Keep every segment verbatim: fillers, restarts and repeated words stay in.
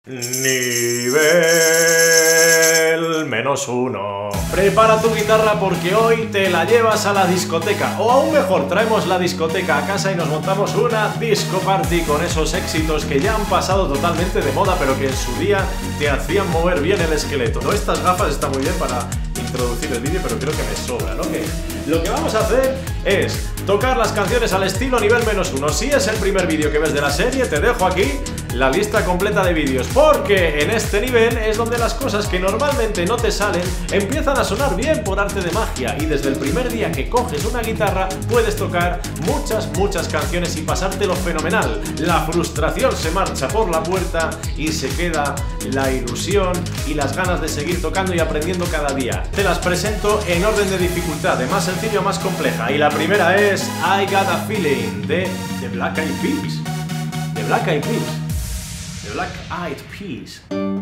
Nivel menos uno. Prepara tu guitarra porque hoy te la llevas a la discoteca. O aún mejor, traemos la discoteca a casa y nos montamos una disco party con esos éxitos que ya han pasado totalmente de moda, pero que en su día te hacían mover bien el esqueleto. ¿No? Estas gafas están muy bien para introducir el vídeo, pero creo que me sobra, ¿no? Que lo que vamos a hacer es tocar las canciones al estilo nivel menos uno. Si es el primer vídeo que ves de la serie, te dejo aquí la lista completa de vídeos, porque en este nivel es donde las cosas que normalmente no te salen empiezan a sonar bien por arte de magia, y desde el primer día que coges una guitarra puedes tocar muchas, muchas canciones y pasártelo fenomenal. La frustración se marcha por la puerta y se queda la ilusión y las ganas de seguir tocando y aprendiendo cada día. Te las presento en orden de dificultad, de más sencillo a más compleja, y la primera es I Got a Feeling de The Black Eyed Peas. The Black Eyed Peas. The Black Eyed Peas.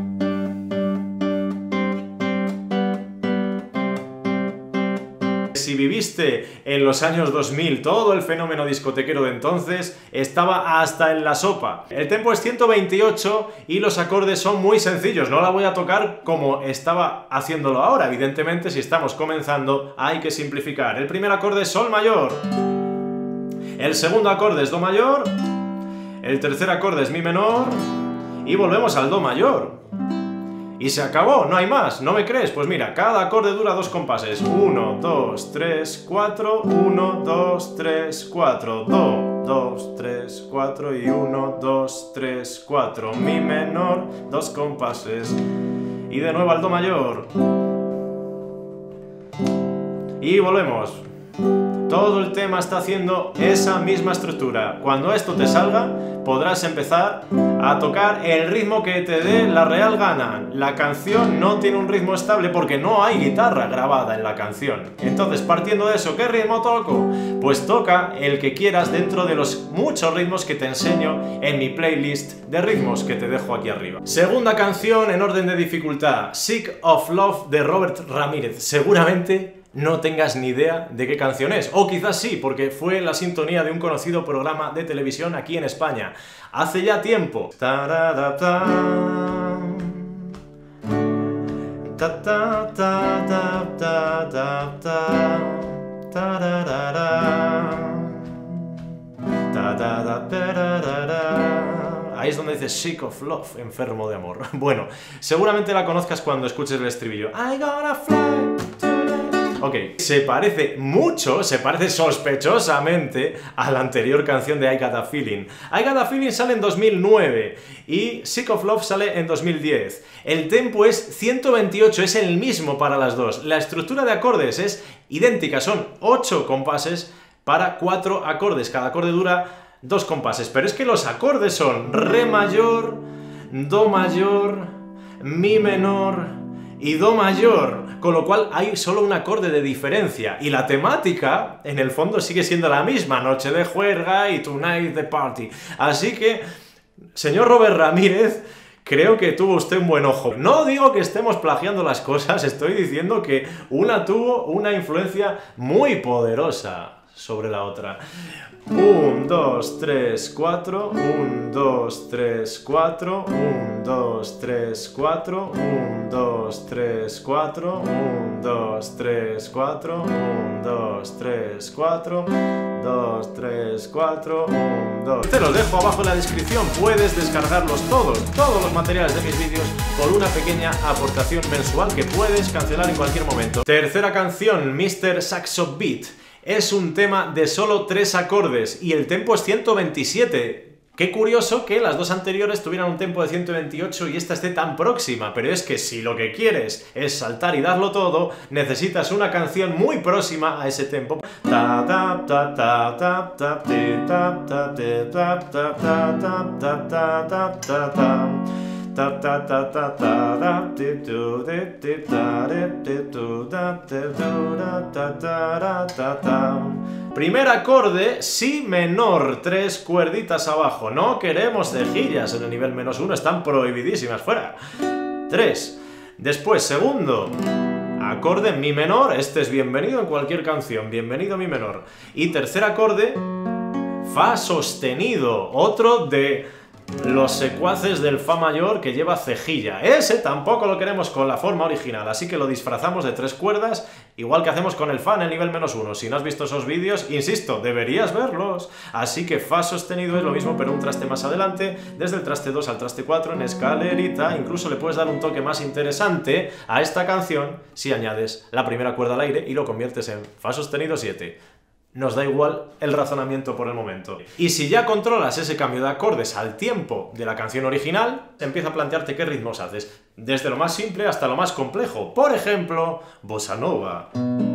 Si viviste en los años dos mil todo el fenómeno discotequero de entonces, estaba hasta en la sopa. El tempo es ciento veintiocho y los acordes son muy sencillos. No la voy a tocar como estaba haciéndolo ahora. Evidentemente, si estamos comenzando, hay que simplificar. El primer acorde es Sol mayor. El segundo acorde es Do mayor. El tercer acorde es Mi menor. Y volvemos al Do mayor. Y se acabó, no hay más, ¿no me crees? Pues mira, cada acorde dura dos compases. uno, dos, tres, cuatro, uno, dos, tres, cuatro. Do, dos, tres, cuatro y uno, dos, tres, cuatro. Mi menor, dos compases. Y de nuevo al Do mayor. Y volvemos. Todo el tema está haciendo esa misma estructura. Cuando esto te salga, podrás empezar a tocar el ritmo que te dé la real gana. La canción no tiene un ritmo estable porque no hay guitarra grabada en la canción. Entonces, partiendo de eso, ¿qué ritmo toco? Pues toca el que quieras dentro de los muchos ritmos que te enseño en mi playlist de ritmos que te dejo aquí arriba. Segunda canción en orden de dificultad, Sick of Love de Robert Ramírez. Seguramente no tengas ni idea de qué canción es, o quizás sí, porque fue la sintonía de un conocido programa de televisión aquí en España, hace ya tiempo. Ahí es donde dice Sick of Love, enfermo de amor. Bueno, seguramente la conozcas cuando escuches el estribillo. I gotta fly. Ok, se parece mucho, se parece sospechosamente a la anterior canción de I Got a Feeling. I Got a Feeling sale en dos mil nueve y Sick of Love sale en dos mil diez. El tempo es ciento veintiocho, es el mismo para las dos. La estructura de acordes es idéntica, son ocho compases para cuatro acordes. Cada acorde dura dos compases, pero es que los acordes son Re mayor, Do mayor, Mi menor y Do mayor, con lo cual hay solo un acorde de diferencia, y la temática en el fondo sigue siendo la misma, noche de juerga y tonight the party. Así que, señor Robert Ramírez, creo que tuvo usted un buen ojo. No digo que estemos plagiando las cosas, estoy diciendo que una tuvo una influencia muy poderosa sobre la otra. uno, dos, tres, cuatro, uno, dos, tres, cuatro, uno, dos, tres, cuatro, uno, dos, tres, cuatro, uno, dos, tres, cuatro, uno, dos, tres, cuatro, dos, tres, cuatro, uno, dos. Te los dejo abajo en la descripción, puedes descargarlos todos, todos los materiales de mis vídeos por una pequeña aportación mensual que puedes cancelar en cualquier momento. Tercera canción, mister Saxo Beat. Es un tema de solo tres acordes y el tempo es ciento veintisiete. Qué curioso que las dos anteriores tuvieran un tempo de ciento veintiocho y esta esté tan próxima, pero es que si lo que quieres es saltar y darlo todo, necesitas una canción muy próxima a ese tempo. Primer acorde, Si menor, tres cuerditas abajo. No queremos cejillas en el nivel menos uno, están prohibidísimas, fuera. Tres. Después, segundo acorde, Mi menor, este es bienvenido en cualquier canción, bienvenido Mi menor. Y tercer acorde, Fa sostenido, otro de los secuaces del Fa mayor que lleva cejilla. Ese tampoco lo queremos con la forma original, así que lo disfrazamos de tres cuerdas, igual que hacemos con el Fa en el nivel menos uno. Si no has visto esos vídeos, insisto, deberías verlos. Así que Fa sostenido es lo mismo, pero un traste más adelante, desde el traste dos al traste cuatro en escalerita. Incluso le puedes dar un toque más interesante a esta canción si añades la primera cuerda al aire y lo conviertes en Fa sostenido siete. Nos da igual el razonamiento por el momento. Y si ya controlas ese cambio de acordes al tiempo de la canción original, empieza a plantearte qué ritmos haces, desde lo más simple hasta lo más complejo. Por ejemplo, bossa nova.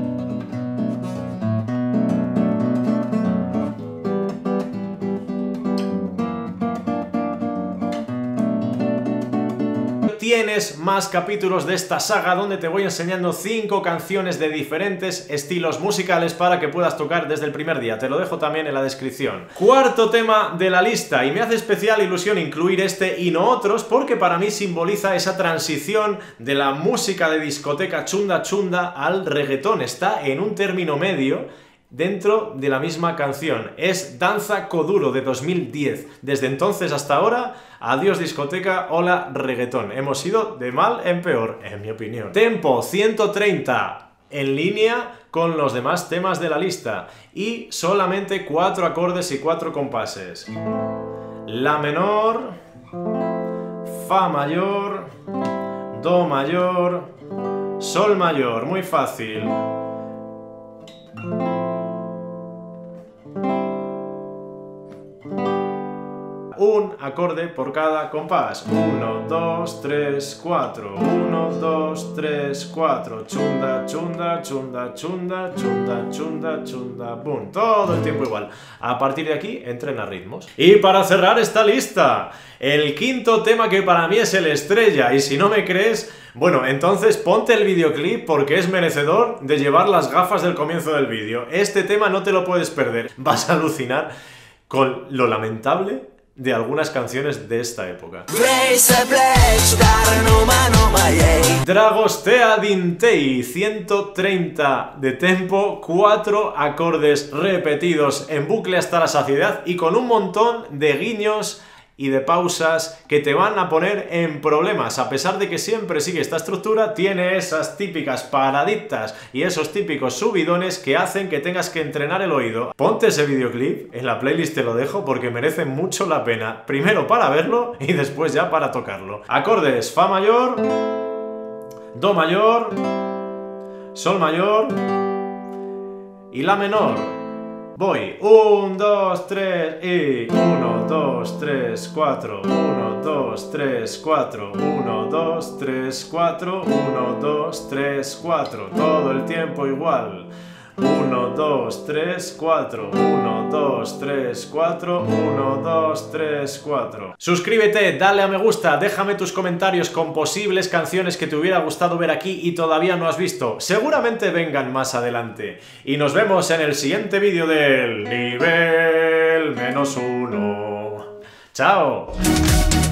Tienes más capítulos de esta saga donde te voy enseñando cinco canciones de diferentes estilos musicales para que puedas tocar desde el primer día. Te lo dejo también en la descripción. Cuarto tema de la lista, y me hace especial ilusión incluir este y no otros porque para mí simboliza esa transición de la música de discoteca chunda chunda al reggaetón. Está en un término medio dentro de la misma canción. Es Danza Kuduro de dos mil diez. Desde entonces hasta ahora, adiós discoteca, hola reggaetón. Hemos ido de mal en peor, en mi opinión. Tempo ciento treinta, en línea con los demás temas de la lista. Y solamente cuatro acordes y cuatro compases. La menor, Fa mayor, Do mayor, Sol mayor. Muy fácil. Un acorde por cada compás. uno, dos, tres, cuatro. uno, dos, tres, cuatro. Chunda, chunda, chunda, chunda, chunda, chunda, chunda, boom. Todo el tiempo igual. A partir de aquí, entrena ritmos. Y para cerrar esta lista, el quinto tema que para mí es el estrella. Y si no me crees, bueno, entonces ponte el videoclip porque es merecedor de llevar las gafas del comienzo del vídeo. Este tema no te lo puedes perder. Vas a alucinar con lo lamentable de algunas canciones de esta época. Dragostea Dintei, ciento treinta de tempo, cuatro acordes repetidos en bucle hasta la saciedad y con un montón de guiños y de pausas que te van a poner en problemas. A pesar de que siempre sigue esta estructura, tiene esas típicas paraditas y esos típicos subidones que hacen que tengas que entrenar el oído. Ponte ese videoclip, en la playlist te lo dejo porque merece mucho la pena. Primero para verlo y después ya para tocarlo. Acordes: Fa mayor, Do mayor, Sol mayor y La menor. Voy, uno, dos, tres y uno, dos, tres, cuatro, uno, dos, tres, cuatro, uno, dos, tres, cuatro, uno, dos, tres, cuatro, todo el tiempo igual. uno, dos, tres, cuatro, uno, dos, tres, cuatro, uno, dos, tres, cuatro. Suscríbete, dale a me gusta, déjame tus comentarios con posibles canciones que te hubiera gustado ver aquí y todavía no has visto. Seguramente vengan más adelante. Y nos vemos en el siguiente vídeo del nivel menos uno. ¡Chao!